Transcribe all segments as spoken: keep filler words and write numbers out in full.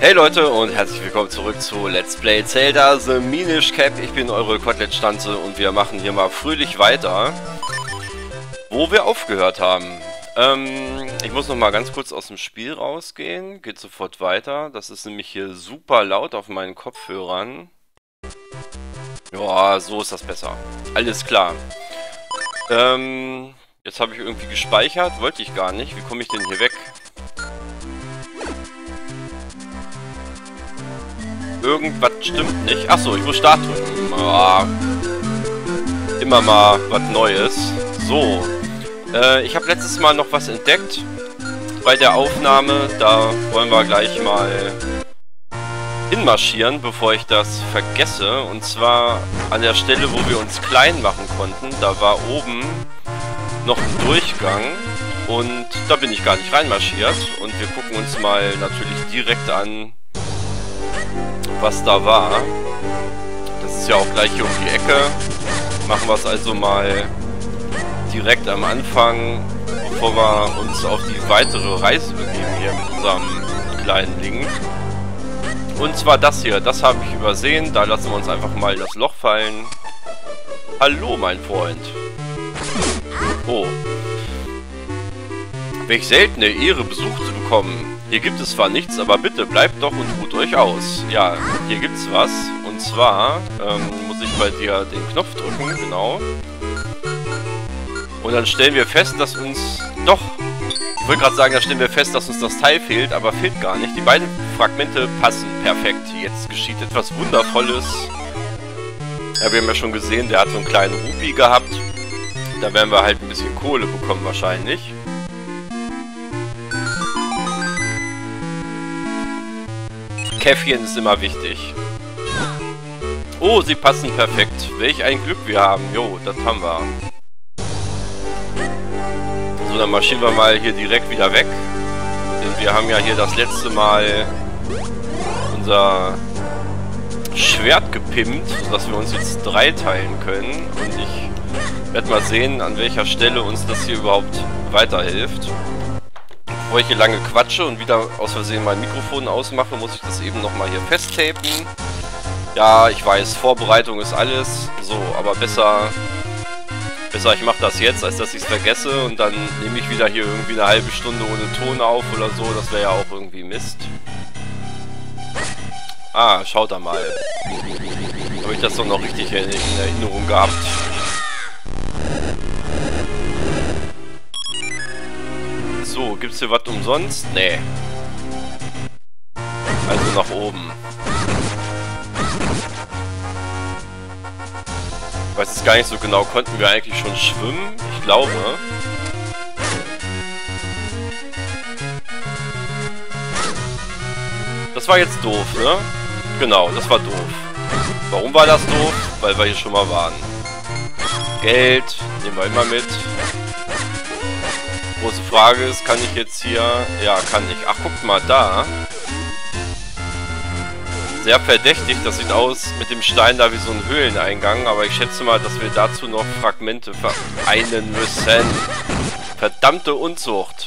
Hey Leute und herzlich willkommen zurück zu Let's Play Zelda The Minish Cap. Ich bin eure Kotelett-Stanze und wir machen hier mal fröhlich weiter, wo wir aufgehört haben. Ähm, ich muss noch mal ganz kurz aus dem Spiel rausgehen, geht sofort weiter. Das ist nämlich hier super laut auf meinen Kopfhörern. Ja, so ist das besser. Alles klar. Ähm, jetzt habe ich irgendwie gespeichert, wollte ich gar nicht. Wie komme ich denn hier weg? Irgendwas stimmt nicht. Achso, ich muss Start drücken. Oh, immer mal was Neues. So. Äh, ich habe letztes Mal noch was entdeckt bei der Aufnahme. Da wollen wir gleich mal hinmarschieren, bevor ich das vergesse. Und zwar an der Stelle, wo wir uns klein machen konnten. Da war oben noch ein Durchgang. Und da bin ich gar nicht reinmarschiert. Und wir gucken uns mal natürlich direkt an, was da war. Das ist ja auch gleich hier um die Ecke. Machen wir es also mal direkt am Anfang, bevor wir uns auf die weitere Reise begeben hier mit unserem kleinen Link. Und zwar das hier, das habe ich übersehen. Da lassen wir uns einfach mal das Loch fallen. Hallo, mein Freund. Oh. Welch seltene Ehre, Besuch zu bekommen. Hier gibt es zwar nichts, aber bitte bleibt doch und ruht euch aus. Ja, hier gibt's was. Und zwar ähm, muss ich bei dir den Knopf drücken, genau. Und dann stellen wir fest, dass uns... Doch! Ich wollte gerade sagen, da stellen wir fest, dass uns das Teil fehlt, aber fehlt gar nicht. Die beiden Fragmente passen perfekt. Jetzt geschieht etwas Wundervolles. Ja, wir haben ja schon gesehen, der hat so einen kleinen Rupi gehabt. Da werden wir halt ein bisschen Kohle bekommen wahrscheinlich. Käffchen ist immer wichtig. Oh, sie passen perfekt. Welch ein Glück wir haben. Jo, das haben wir. So, dann marschieren wir mal hier direkt wieder weg. Denn wir haben ja hier das letzte Mal unser Schwert gepimpt, sodass wir uns jetzt drei teilen können. Und ich werde mal sehen, an welcher Stelle uns das hier überhaupt weiterhilft. Bevor ich hier lange quatsche und wieder aus Versehen mein Mikrofon ausmache, muss ich das eben nochmal hier festtapen. Ja, ich weiß, Vorbereitung ist alles. So, aber besser, besser ich mache das jetzt, als dass ich es vergesse. Und dann nehme ich wieder hier irgendwie eine halbe Stunde ohne Ton auf oder so. Das wäre ja auch irgendwie Mist. Ah, schaut da mal. Habe ich das doch noch richtig in Erinnerung gehabt. So, gibt's hier was umsonst? Nee. Also nach oben. Ich weiß jetzt gar nicht so genau, konnten wir eigentlich schon schwimmen? Ich glaube. Das war jetzt doof, ne? Genau, das war doof. Warum war das doof? Weil wir hier schon mal waren. Geld, nehmen wir immer mit. Große Frage ist, kann ich jetzt hier... Ja, kann ich. Ach, guckt mal da. Sehr verdächtig. Das sieht aus mit dem Stein da wie so ein Höhleneingang. Aber ich schätze mal, dass wir dazu noch Fragmente vereinen müssen. Verdammte Unzucht.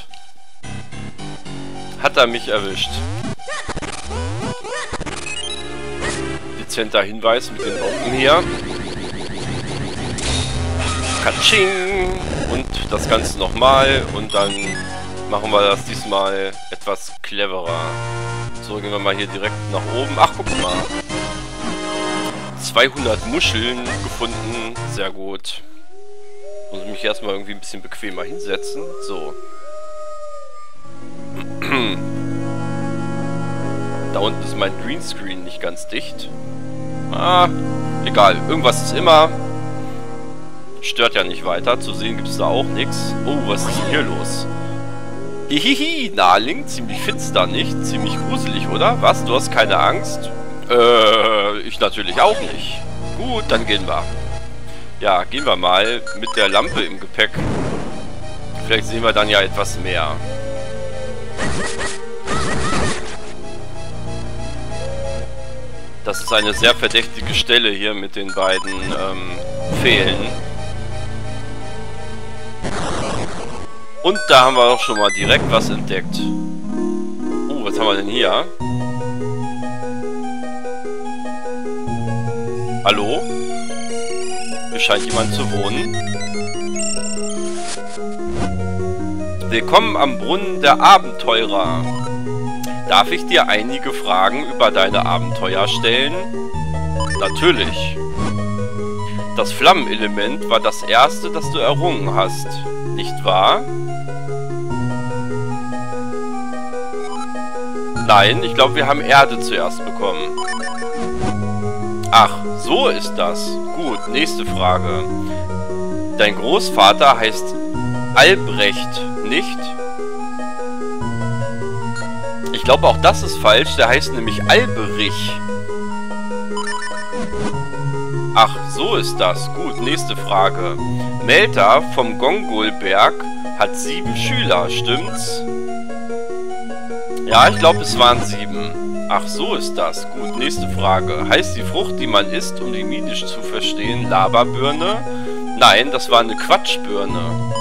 Hat er mich erwischt. Dezenter Hinweis mit den Bomben hier. Katsching! Und das Ganze nochmal und dann machen wir das diesmal etwas cleverer. So, gehen wir mal hier direkt nach oben. Ach, guck mal. zweihundert Muscheln gefunden. Sehr gut. Muss ich mich erstmal irgendwie ein bisschen bequemer hinsetzen. So. Da unten ist mein Greenscreen nicht ganz dicht. Ah, egal. Irgendwas ist immer. Stört ja nicht weiter. Zu sehen gibt es da auch nichts. Oh, was ist denn hier los? Hihihi, na, Link, ziemlich finster, nicht? Ziemlich gruselig, oder? Was? Du hast keine Angst? Äh, ich natürlich auch nicht. Gut, dann gehen wir. Ja, gehen wir mal mit der Lampe im Gepäck. Vielleicht sehen wir dann ja etwas mehr. Das ist eine sehr verdächtige Stelle hier mit den beiden ähm, Pfählen. Und da haben wir auch schon mal direkt was entdeckt. Uh, was haben wir denn hier? Hallo? Hier scheint jemand zu wohnen. Willkommen am Brunnen der Abenteurer. Darf ich dir einige Fragen über deine Abenteuer stellen? Natürlich. Das Flammenelement war das erste, das du errungen hast, nicht wahr? Nein, ich glaube, wir haben Erde zuerst bekommen. Ach, so ist das. Gut, nächste Frage. Dein Großvater heißt Albrecht, nicht? Ich glaube, auch das ist falsch. Der heißt nämlich Alberich. Ach, so ist das. Gut, nächste Frage. Melta vom Gongolberg hat sieben Schüler, stimmt's? Ja, ich glaube, es waren sieben. Ach, so ist das. Gut, nächste Frage. Heißt die Frucht, die man isst, um die Minisch zu verstehen, Laberbirne? Nein, das war eine Quatschbirne.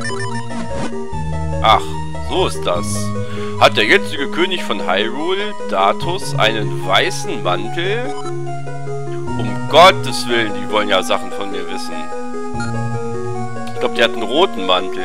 Ach, so ist das. Hat der jetzige König von Hyrule, Datus, einen weißen Mantel? Um Gottes Willen, die wollen ja Sachen von mir wissen. Ich glaube, der hat einen roten Mantel.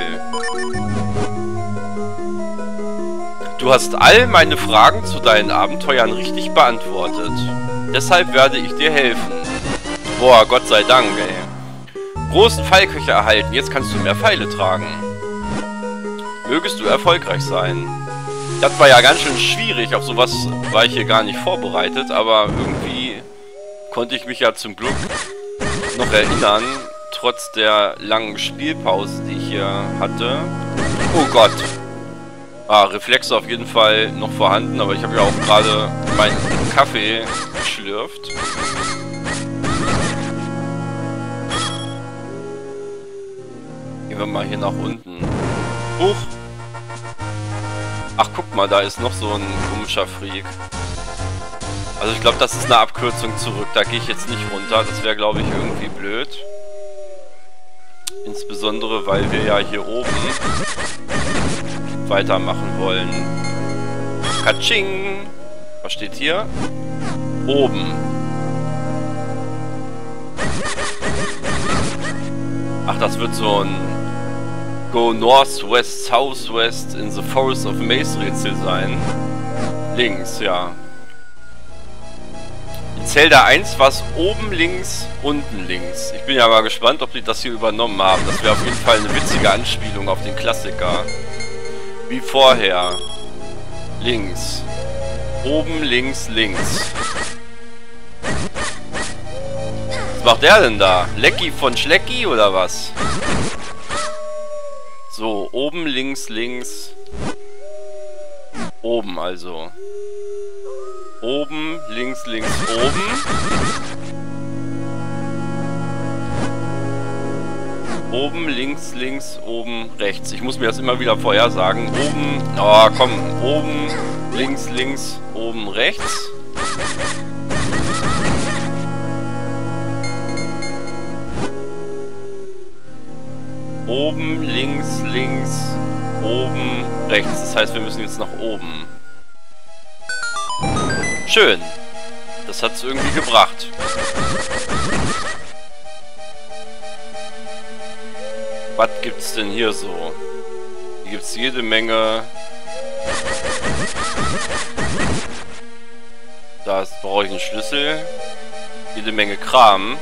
Du hast all meine Fragen zu deinen Abenteuern richtig beantwortet. Deshalb werde ich dir helfen. Boah, Gott sei Dank, ey. Großen Pfeilköcher erhalten, jetzt kannst du mehr Pfeile tragen. Mögest du erfolgreich sein. Das war ja ganz schön schwierig, auf sowas war ich hier gar nicht vorbereitet, aber irgendwie konnte ich mich ja zum Glück noch erinnern, trotz der langen Spielpause, die ich hier hatte. Oh Gott. Ah, Reflexe auf jeden Fall noch vorhanden, aber ich habe ja auch gerade meinen Kaffee geschlürft. Gehen wir mal hier nach unten. Huch! Ach, guck mal, da ist noch so ein komischer Freak. Also ich glaube, das ist eine Abkürzung zurück. Da gehe ich jetzt nicht runter. Das wäre, glaube ich, irgendwie blöd. Insbesondere, weil wir ja hier oben weitermachen wollen. Katsching! Was steht hier? Oben. Ach, das wird so ein Go Northwest, Southwest in the Forest of Maze Rätsel sein. Links, ja. In Zelda eins war es oben links, unten links. Ich bin ja mal gespannt, ob die das hier übernommen haben. Das wäre auf jeden Fall eine witzige Anspielung auf den Klassiker. Wie vorher. Links. Oben, links, links. Was macht der denn da? Lecky von Schlecki oder was? So, oben, links, links. Oben also. Oben, links, links, oben. Oben, links, links, oben, rechts. Ich muss mir das immer wieder vorher sagen. Oben, oh komm, oben, links, links, oben, rechts. Oben, links, links, oben, rechts. Das heißt, wir müssen jetzt nach oben. Schön. Das hat's irgendwie gebracht. Was gibt's denn hier so? Hier gibt's jede Menge. Da brauche ich einen Schlüssel. Jede Menge Kram.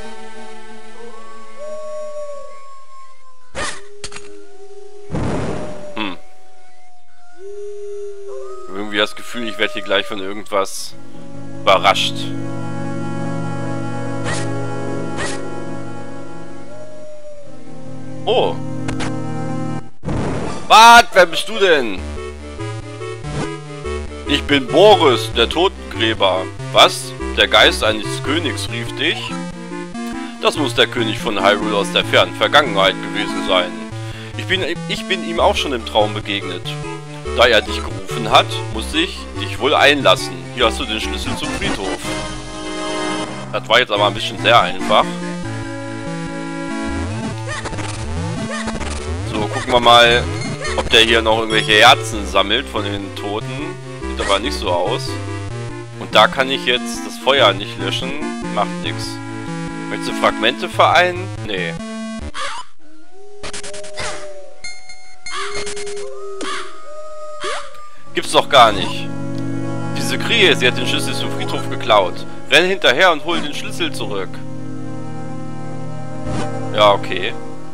Hm. Irgendwie das Gefühl, ich werde hier gleich von irgendwas überrascht. Oh. Was? Wer bist du denn? Ich bin Boris, der Totengräber. Was? Der Geist eines Königs rief dich? Das muss der König von Hyrule aus der fernen Vergangenheit gewesen sein. Ich bin, ich bin ihm auch schon im Traum begegnet. Da er dich gerufen hat, muss ich dich wohl einlassen. Hier hast du den Schlüssel zum Friedhof. Das war jetzt aber ein bisschen sehr einfach. So, gucken wir mal, ob der hier noch irgendwelche Herzen sammelt von den Toten. Sieht aber nicht so aus. Und da kann ich jetzt das Feuer nicht löschen. Macht nichts. Möchtest du Fragmente vereinen? Nee. Gibt's doch gar nicht. Diese Krähe, sie hat den Schlüssel zum Friedhof geklaut. Renn hinterher und hol den Schlüssel zurück. Ja, okay.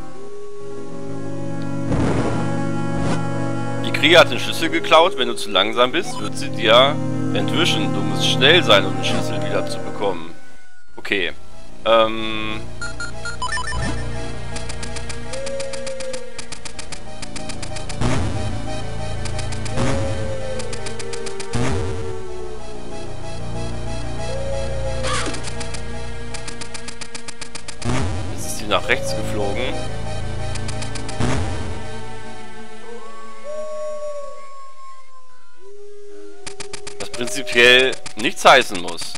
Die Krähe hat den Schlüssel geklaut. Wenn du zu langsam bist, wird sie dir entwischen. Du musst schnell sein, um den Schlüssel wieder zu bekommen. Okay. Ähm... nach rechts geflogen. Was prinzipiell nichts heißen muss.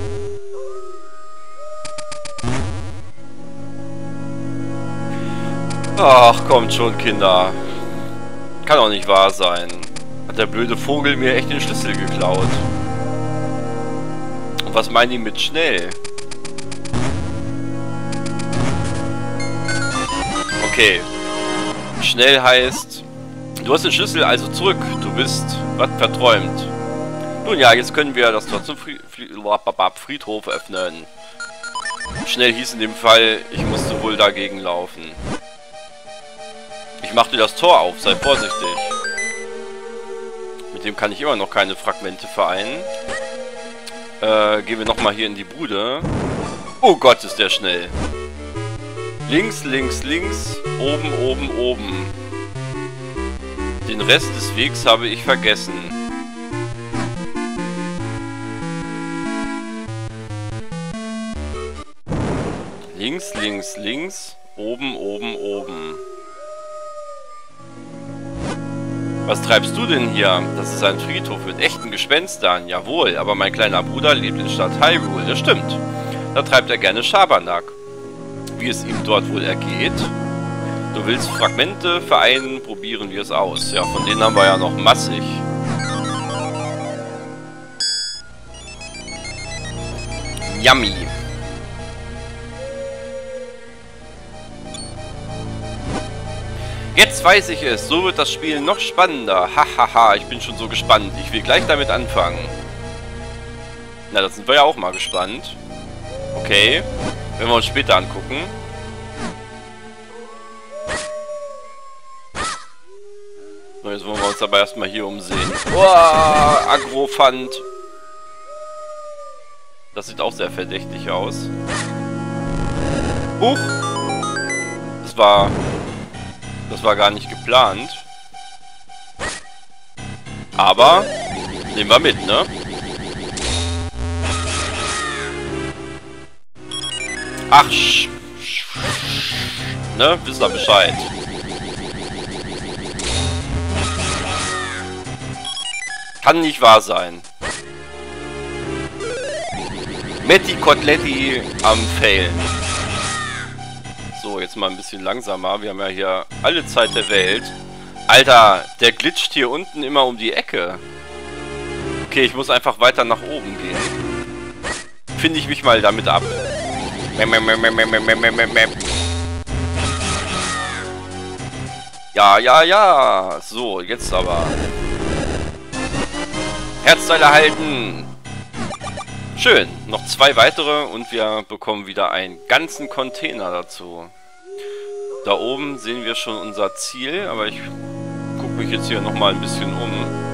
Ach, kommt schon, Kinder. Kann doch nicht wahr sein. Hat der blöde Vogel mir echt den Schlüssel geklaut. Und was meinen die mit schnell? Okay. Schnell heißt, du hast den Schlüssel also zurück. Du bist was verträumt. Nun ja, jetzt können wir das Tor zum Fried Friedhof öffnen. Schnell hieß in dem Fall, ich musste wohl dagegen laufen. Ich machte das Tor auf, sei vorsichtig. Mit dem kann ich immer noch keine Fragmente vereinen. Äh, gehen wir nochmal hier in die Bude. Oh Gott, ist der schnell. Links, links, links, oben, oben, oben. Den Rest des Wegs habe ich vergessen. Links, links, links, oben, oben, oben. Was treibst du denn hier? Das ist ein Friedhof mit echten Gespenstern. Jawohl, aber mein kleiner Bruder lebt in Stadt Hyrule. Das stimmt. Da treibt er gerne Schabernack. Wie es ihm dort wohl ergeht. Du willst Fragmente vereinen, probieren wir es aus. Ja, von denen haben wir ja noch massig. Yummy. Jetzt weiß ich es. So wird das Spiel noch spannender. Hahaha, ich bin schon so gespannt. Ich will gleich damit anfangen. Na, das sind wir ja auch mal gespannt. Okay. Wenn wir uns später angucken. So, jetzt wollen wir uns aber erstmal hier umsehen. Boah, Agrofand. Das sieht auch sehr verdächtig aus. Huch. Das war... Das war gar nicht geplant. Aber... Nehmen wir mit, ne? Ach, sch, sch, ne? Wisst ihr Bescheid. Kann nicht wahr sein. Metti Koteletti am Failen. So, jetzt mal ein bisschen langsamer. Wir haben ja hier alle Zeit der Welt. Alter, der glitscht hier unten immer um die Ecke. Okay, ich muss einfach weiter nach oben gehen. Finde ich mich mal damit ab. Ja, ja, ja. So, jetzt aber. Herzteile halten. Schön. Noch zwei weitere und wir bekommen wieder einen ganzen Container dazu. Da oben sehen wir schon unser Ziel, aber ich gucke mich jetzt hier nochmal ein bisschen um.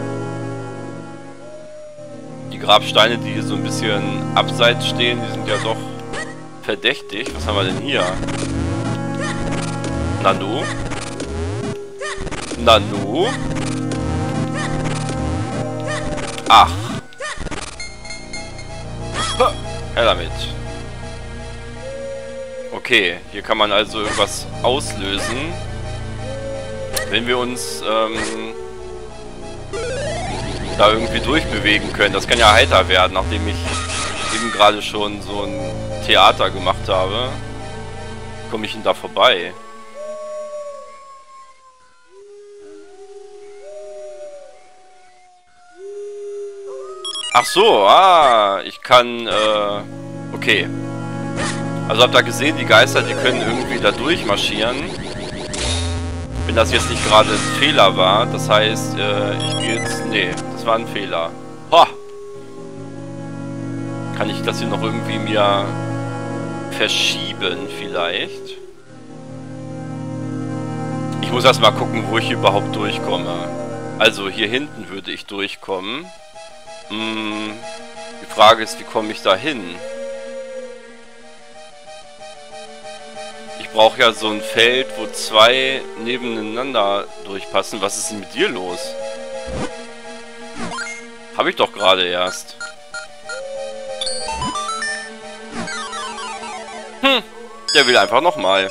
Die Grabsteine, die hier so ein bisschen abseits stehen, die sind ja doch verdächtig. Was haben wir denn hier? Nanu? Nanu? Ach. Her damit. Okay, hier kann man also irgendwas auslösen. Wenn wir uns ähm, da irgendwie durchbewegen können. Das kann ja heiter werden, nachdem ich eben gerade schon so ein Theater gemacht habe. Komme ich denn da vorbei? Ach so, ah, ich kann, äh, okay. Also habt ihr gesehen, die Geister, die können irgendwie da durchmarschieren. Wenn das jetzt nicht gerade ein Fehler war, das heißt, äh, ich gehe jetzt... Nee, das war ein Fehler. Ho! Kann ich das hier noch irgendwie mir verschieben vielleicht? Ich muss erst mal gucken, wo ich überhaupt durchkomme. Also hier hinten würde ich durchkommen. Hm, die Frage ist, wie komme ich da hin? Ich brauche ja so ein Feld, wo zwei nebeneinander durchpassen. Was ist denn mit dir los? Habe ich doch gerade erst. Hm, der will einfach nochmal.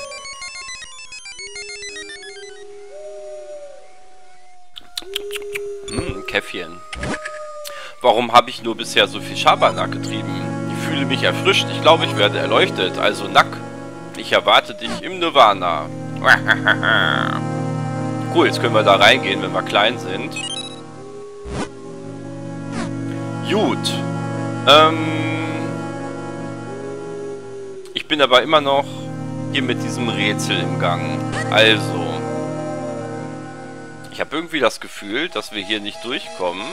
Hm, Käffchen. Warum habe ich nur bisher so viel Schabernack getrieben? Ich fühle mich erfrischt. Ich glaube, ich werde erleuchtet. Also Nack. Ich erwarte dich im Nirvana. Cool, jetzt können wir da reingehen, wenn wir klein sind. Gut. Ähm... Ich bin aber immer noch hier mit diesem Rätsel im Gang. Also. Ich habe irgendwie das Gefühl, dass wir hier nicht durchkommen.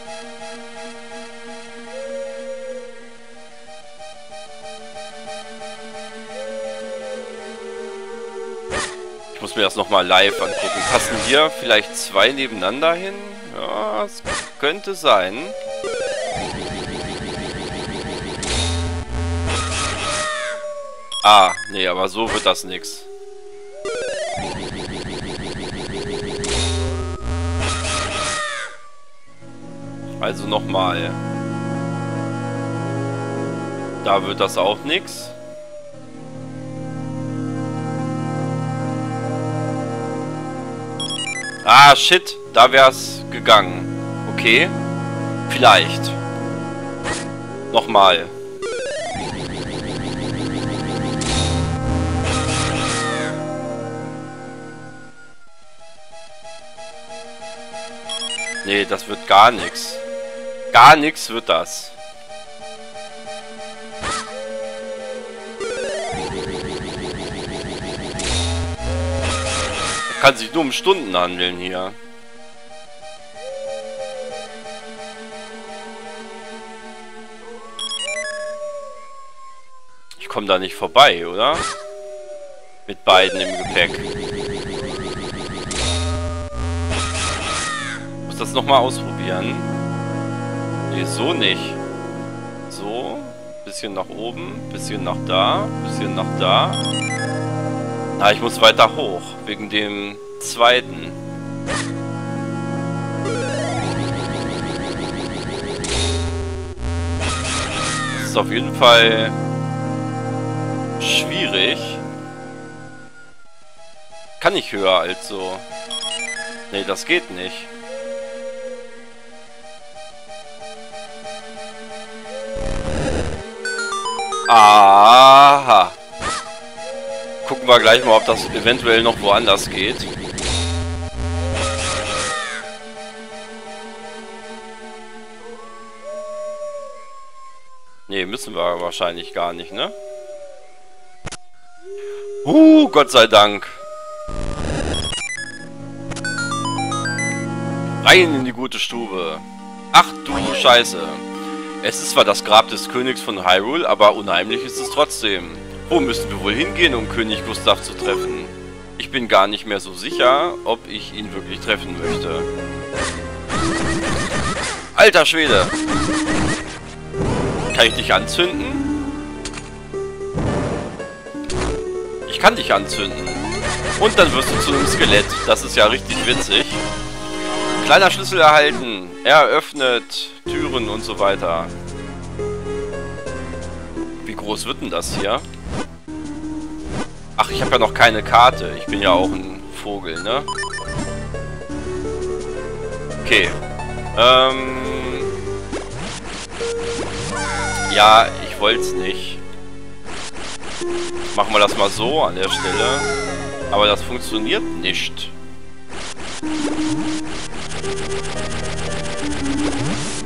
Ich muss mir das nochmal live angucken. Passen hier vielleicht zwei nebeneinander hin? Ja, es könnte sein. Ah, nee, aber so wird das nix. Also nochmal. Da wird das auch nix. Ah, shit. Da wär's gegangen. Okay. Vielleicht. Nochmal. Nee, das wird gar nichts. Gar nichts wird das. Das kann sich nur um Stunden handeln hier. Ich komme da nicht vorbei, oder? Mit beiden im Gepäck. Das nochmal ausprobieren. Nee, so nicht. So. Bisschen nach oben. Bisschen nach da. Bisschen nach da. Ah, ich muss weiter hoch. Wegen dem zweiten. Das ist auf jeden Fall schwierig. Kann ich höher als so. Nee, das geht nicht. Aha. Gucken wir gleich mal, ob das eventuell noch woanders geht. Nee, müssen wir wahrscheinlich gar nicht, ne? Uh, Gott sei Dank. Rein in die gute Stube. Ach du Scheiße. Es ist zwar das Grab des Königs von Hyrule, aber unheimlich ist es trotzdem. Wo müssen wir wohl hingehen, um König Gustav zu treffen? Ich bin gar nicht mehr so sicher, ob ich ihn wirklich treffen möchte. Alter Schwede! Kann ich dich anzünden? Ich kann dich anzünden. Und dann wirst du zu einem Skelett. Das ist ja richtig witzig. Kleiner Schlüssel erhalten. Er öffnet Türen und so weiter. Wie groß wird denn das hier? Ach, ich habe ja noch keine Karte. Ich bin ja auch ein Vogel, ne? Okay. Ähm... Ja, ich wollte es nicht. Machen wir das mal so an der Stelle. Aber das funktioniert nicht.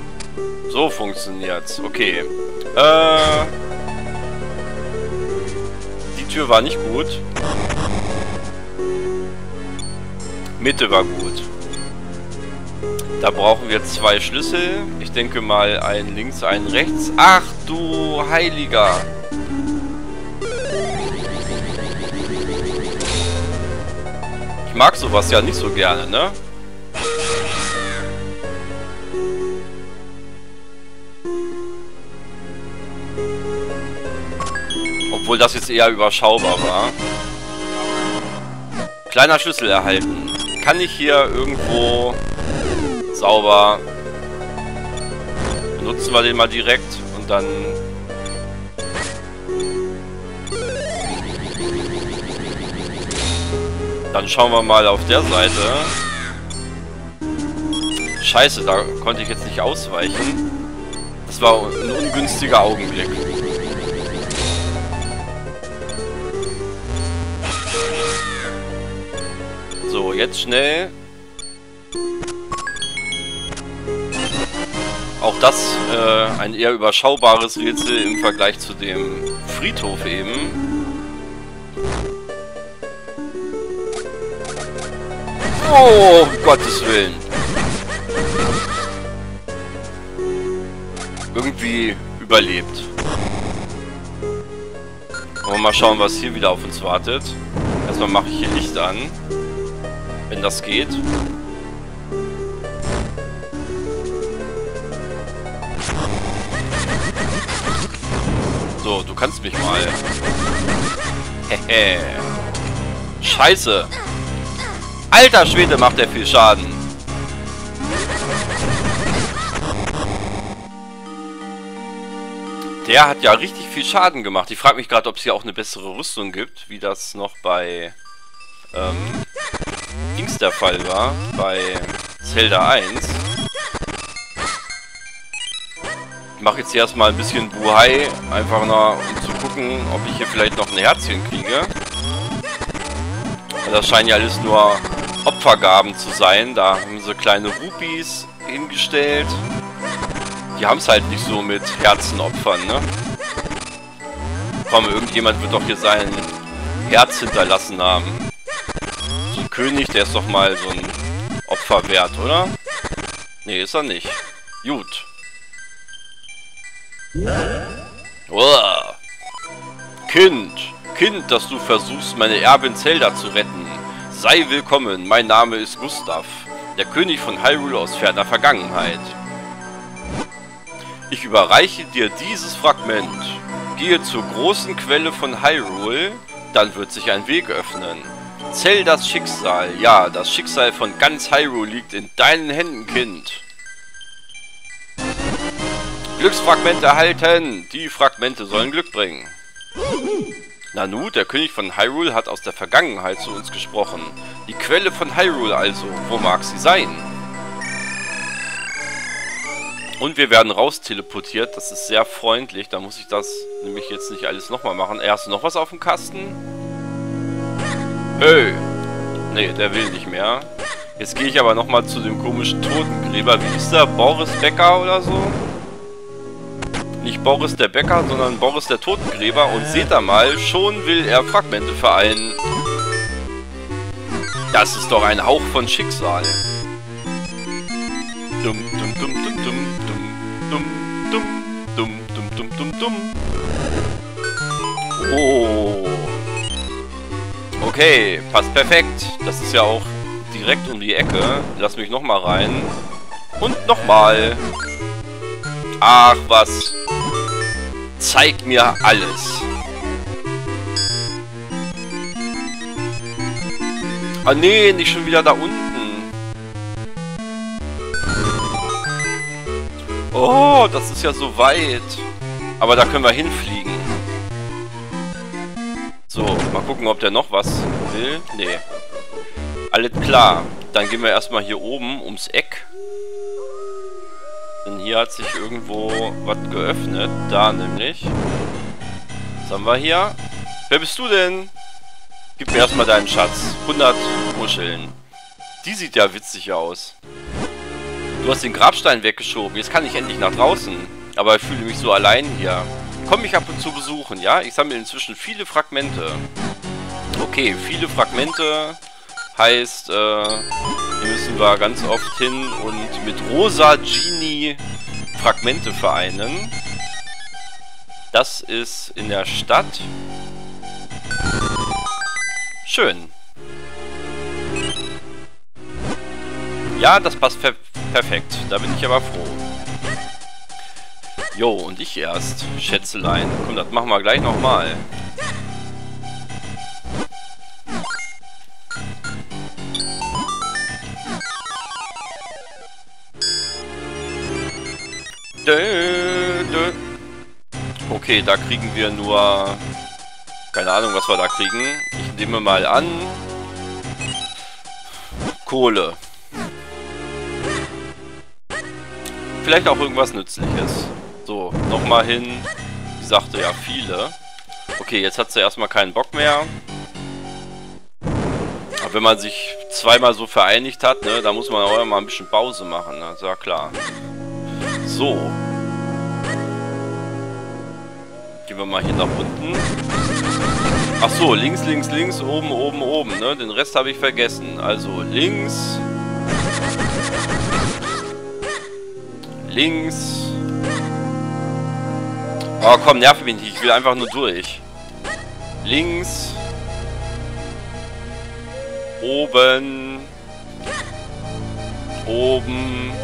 So funktioniert's. Okay. Äh... Tür war nicht gut. Mitte war gut. Da brauchen wir zwei Schlüssel. Ich denke mal einen links, einen rechts. Ach du Heiliger! Ich mag sowas ja nicht so gerne, ne? Obwohl das jetzt eher überschaubar war. Kleiner Schlüssel erhalten. Kann ich hier irgendwo sauber... Benutzen wir den mal direkt und dann... Dann schauen wir mal auf der Seite. Scheiße, da konnte ich jetzt nicht ausweichen. Das war ein ungünstiger Augenblick. So, jetzt schnell. Auch das äh, ein eher überschaubares Rätsel im Vergleich zu dem Friedhof eben. Oh, um Gottes Willen. Irgendwie überlebt. Wollen wir mal schauen, was hier wieder auf uns wartet. Erstmal mache ich hier Licht an. Wenn das geht. So, du kannst mich mal. Hehe. Scheiße. Alter Schwede, macht der viel Schaden. Der hat ja richtig viel Schaden gemacht. Ich frage mich gerade, ob es hier auch eine bessere Rüstung gibt, wie das noch bei ähm, Dings der Fall war, bei Zelda eins. Ich mache jetzt hier erstmal ein bisschen Buhai, einfach nur um zu gucken, ob ich hier vielleicht noch ein Herzchen kriege. Das scheinen ja alles nur Opfergaben zu sein. Da haben sie kleine Rupies hingestellt. Die haben es halt nicht so mit Herzenopfern, ne? Komm, irgendjemand wird doch hier sein Herz hinterlassen haben. So ein König, der ist doch mal so ein Opfer wert, oder? Nee, ist er nicht. Gut. Uah. Kind, Kind, dass du versuchst, meine Erbin Zelda zu retten. Sei willkommen, mein Name ist Gustav, der König von Hyrule aus ferner Vergangenheit. Ich überreiche dir dieses Fragment. Gehe zur großen Quelle von Hyrule, dann wird sich ein Weg öffnen. Zeldas Schicksal, ja, das Schicksal von ganz Hyrule liegt in deinen Händen, Kind. Glücksfragmente erhalten! Die Fragmente sollen Glück bringen. Nanu, der König von Hyrule, hat aus der Vergangenheit zu uns gesprochen. Die Quelle von Hyrule also, wo mag sie sein? Und wir werden raus teleportiert, das ist sehr freundlich. Da muss ich das nämlich jetzt nicht alles nochmal machen. Ey, hast du noch was auf dem Kasten? Hey! Nee, der will nicht mehr. Jetzt gehe ich aber nochmal zu dem komischen Totengräber. Wie ist der? Boris Becker oder so? Nicht Boris der Bäcker, sondern Boris der Totengräber. Und seht da mal, schon will er Fragmente vereinen. Das ist doch ein Hauch von Schicksal. Dum, dum, dum, dum, dum, dum, dum, dum, dum, dum, dum, dum. Oh. Okay, passt perfekt. Das ist ja auch direkt um die Ecke. Lass mich nochmal rein. Und nochmal. Ach, was. Zeig mir alles. Ah, nee, nicht schon wieder da unten. Oh, das ist ja so weit. Aber da können wir hinfliegen. So, mal gucken, ob der noch was will. Nee. Alles klar. Dann gehen wir erstmal hier oben ums Eck. Denn hier hat sich irgendwo was geöffnet. Da nämlich. Was haben wir hier? Wer bist du denn? Gib mir erstmal deinen Schatz. hundert Muscheln. Die sieht ja witzig aus. Du hast den Grabstein weggeschoben. Jetzt kann ich endlich nach draußen. Aber ich fühle mich so allein hier. komme mich ab und zu besuchen, ja? Ich sammle inzwischen viele Fragmente. Okay, viele Fragmente heißt, äh, hier müssen wir ganz oft hin und mit Rosa Genie Fragmente vereinen. Das ist in der Stadt. Schön. Ja, das passt per perfekt. Da bin ich aber froh. Jo, und ich erst. Schätzelein. Komm, das machen wir gleich nochmal. Dö, dö. Okay, da kriegen wir nur... Keine Ahnung, was wir da kriegen. Ich nehme mal an... Kohle. Vielleicht auch irgendwas Nützliches. So, nochmal hin. Sie sagte ja viele. Okay, jetzt hat sie erstmal keinen Bock mehr. Aber wenn man sich zweimal so vereinigt hat, ne, da muss man auch mal ein bisschen Pause machen. Ne? Ist ja klar. So. Gehen wir mal hier nach unten. Ach so, links, links, links, oben, oben, oben. Ne? Den Rest habe ich vergessen. Also links. Links. Oh komm, nerv mich nicht. Ich will einfach nur durch. Links. Oben. Oben.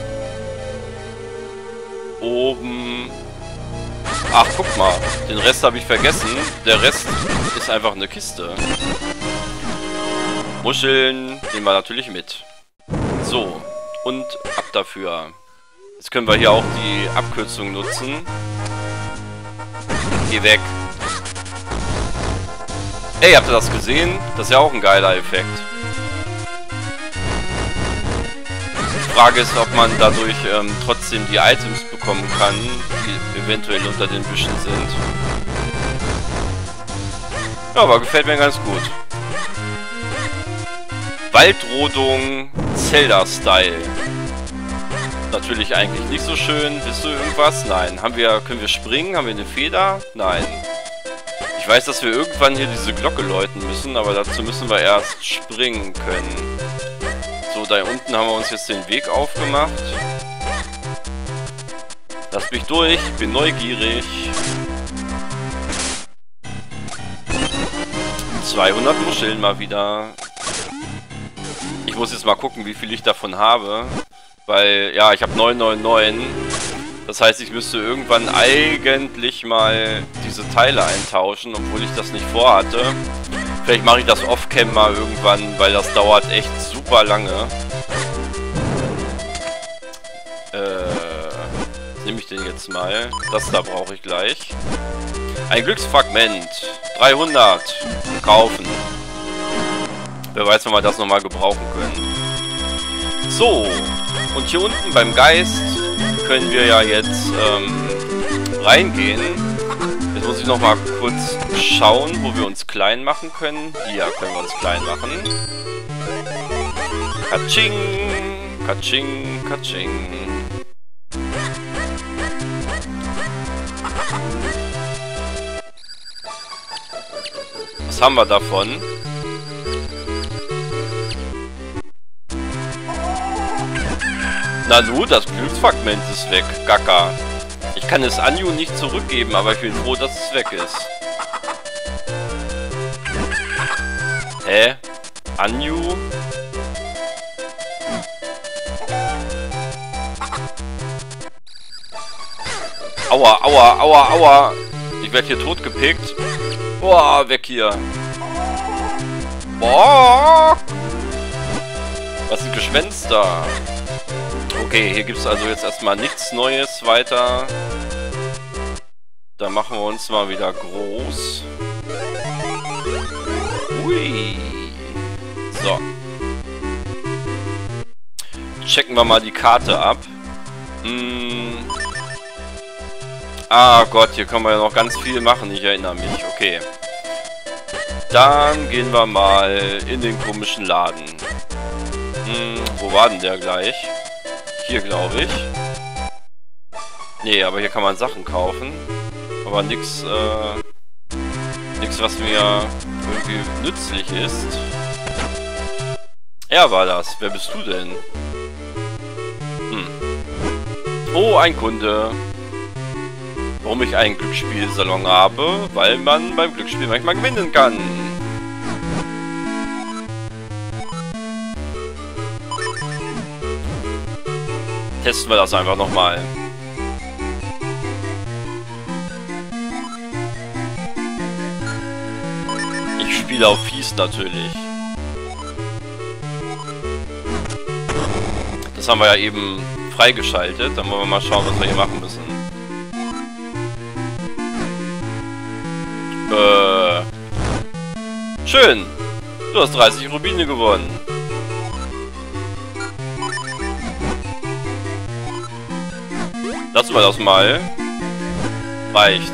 Oben. Ach, guck mal. Den Rest habe ich vergessen. Der Rest ist einfach eine Kiste. Muscheln nehmen wir natürlich mit. So. Und ab dafür. Jetzt können wir hier auch die Abkürzung nutzen. Geh weg. Ey, habt ihr das gesehen? Das ist ja auch ein geiler Effekt. Die Frage ist, ob man dadurch ähm, trotzdem die Items bekommen kann, die eventuell unter den Büschen sind. Ja, aber gefällt mir ganz gut. Waldrodung Zelda-Style. Natürlich eigentlich nicht so schön. Willst du irgendwas? Nein. Haben wir, können wir springen? Haben wir eine Feder? Nein. Ich weiß, dass wir irgendwann hier diese Glocke läuten müssen, aber dazu müssen wir erst springen können. So, da unten haben wir uns jetzt den Weg aufgemacht. Lass mich durch, ich bin neugierig. zweihundert Muscheln mal wieder. Ich muss jetzt mal gucken, wie viel ich davon habe. Weil, ja, ich habe neunhundertneunundneunzig. Das heißt, ich müsste irgendwann eigentlich mal diese Teile eintauschen, obwohl ich das nicht vorhatte. Vielleicht mache ich das off-cam mal irgendwann, weil das dauert echt super lange. Äh, was nehme ich denn jetzt mal? Das da brauche ich gleich. Ein Glücksfragment. dreihundert. Kaufen. Wer weiß, wann wir das nochmal gebrauchen können. So. Und hier unten beim Geist können wir ja jetzt ähm, reingehen. Jetzt muss ich noch mal kurz schauen, wo wir uns klein machen können. Hier können wir uns klein machen. Katsching, katsching, katsching. Was haben wir davon? Nanu, das Glücksfragment ist weg. Gaga. Ich kann es Anju nicht zurückgeben, aber ich bin froh, dass es weg ist. Hä? Anju? Aua, aua, aua, aua. Ich werde hier totgepickt. Boah, weg hier. Boah. Was sind Gespenster? Okay, hier gibt es also jetzt erstmal nichts Neues weiter. Da machen wir uns mal wieder groß. Ui. So. Checken wir mal die Karte ab. Hm. Ah Gott, hier können wir ja noch ganz viel machen, ich erinnere mich. Okay. Dann gehen wir mal in den komischen Laden. Hm, wo war denn der gleich? Hier, glaube ich. Nee, aber hier kann man Sachen kaufen. Aber nix, äh, nix, was mir irgendwie nützlich ist. Er war das. Wer bist du denn? Hm. Oh, ein Kunde. Warum ich einen Glücksspielsalon habe? Weil man beim Glücksspiel manchmal gewinnen kann. Testen wir das einfach nochmal. Ich spiele auf fies natürlich. Das haben wir ja eben freigeschaltet. Dann wollen wir mal schauen, was wir hier machen müssen. Äh. Schön. Du hast dreißig Rubine gewonnen. Lassen wir das mal. Reicht.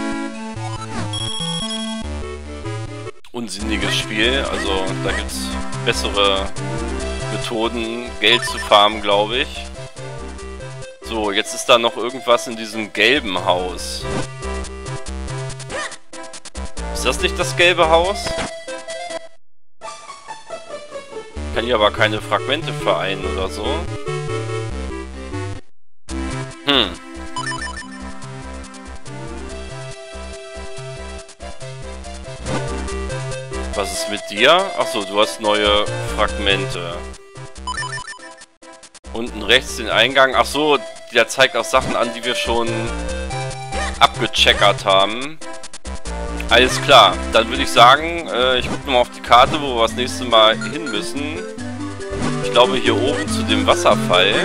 Unsinniges Spiel. Also, da gibt's bessere Methoden, Geld zu farmen, glaube ich. So, jetzt ist da noch irgendwas in diesem gelben Haus. Ist das nicht das gelbe Haus? Kann hier aber keine Fragmente vereinen oder so. Hm. Was ist mit dir? Achso, du hast neue Fragmente. Unten rechts den Eingang. Achso, der zeigt auch Sachen an, die wir schon abgecheckert haben. Alles klar. Dann würde ich sagen, äh, ich gucke nochmal auf die Karte, wo wir das nächste Mal hin müssen. Ich glaube hier oben zu dem Wasserfall.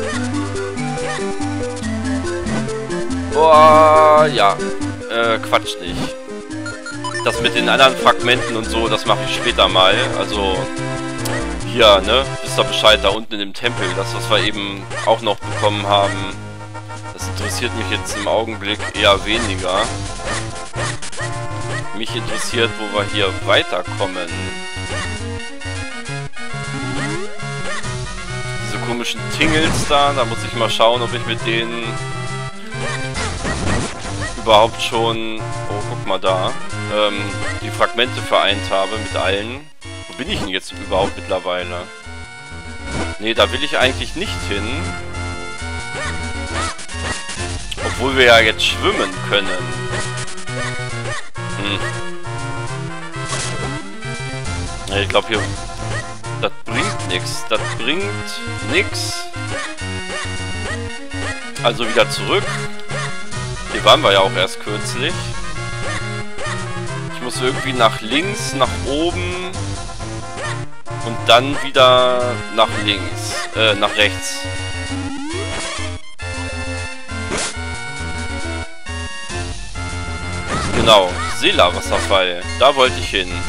Boah, ja. Äh, Quatsch nicht. Das mit den anderen Fragmenten und so, das mache ich später mal. Also, hier, ne? Wisst ihr Bescheid, da unten in dem Tempel. Das, was wir eben auch noch bekommen haben. Das interessiert mich jetzt im Augenblick eher weniger. Mich interessiert, wo wir hier weiterkommen. Diese komischen Tingels da, da muss ich mal schauen, ob ich mit denen überhaupt schon... Oh, guck mal da. Ähm, die Fragmente vereint habe mit allen. Wo bin ich denn jetzt überhaupt mittlerweile? Nee, da will ich eigentlich nicht hin. Obwohl wir ja jetzt schwimmen können. Hm. Ja, ich glaube hier... Das bringt nichts. Das bringt nichts. Also wieder zurück. Hier waren wir ja auch erst kürzlich. Ich muss irgendwie nach links, nach oben und dann wieder nach links, äh, nach rechts. Genau, Sela-Wasserfall. Da wollte ich hin.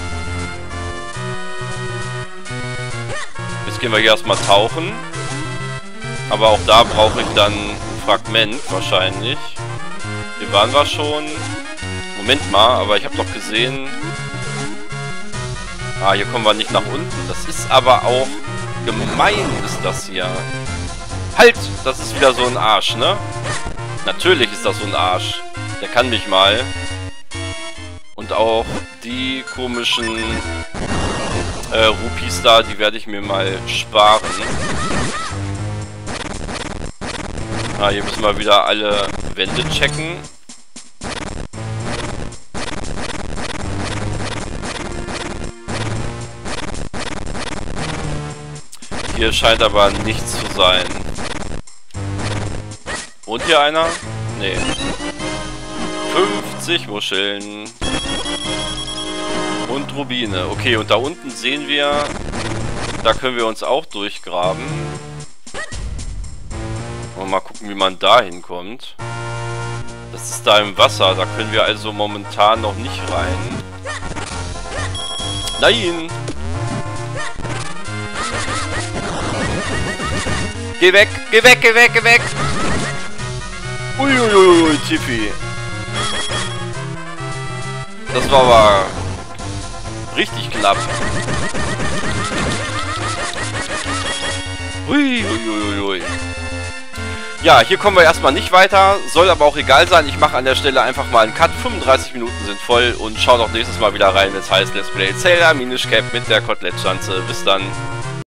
Jetzt gehen wir hier erstmal tauchen. Aber auch da brauche ich dann ein Fragment wahrscheinlich. Hier waren wir schon. Moment mal, aber ich habe doch gesehen... Ah, hier kommen wir nicht nach unten. Das ist aber auch gemein, ist das hier. Halt! Das ist wieder so ein Arsch, ne? Natürlich ist das so ein Arsch. Der kann mich mal. Und auch die komischen äh, Rupies da, die werde ich mir mal sparen. Ah, hier müssen wir wieder alle Wände checken. Hier scheint aber nichts zu sein. Und hier einer? Nee. fünfzig Muscheln. Und Rubine. Okay, und da unten sehen wir, da können wir uns auch durchgraben. Und mal gucken, wie man da hinkommt. Das ist da im Wasser, da können wir also momentan noch nicht rein. Nein! Geh weg, geh weg, geh weg, geh weg! Uiuiui, Tiffy. Das war aber richtig knapp. Uiuiuiui. Ja, hier kommen wir erstmal nicht weiter, soll aber auch egal sein. Ich mache an der Stelle einfach mal einen Cut. fünfunddreißig Minuten sind voll und schaut auch nächstes Mal wieder rein, wenn es heißt Let's Play Sailor Minish Cap mit der Kotelettschanze. Bis dann.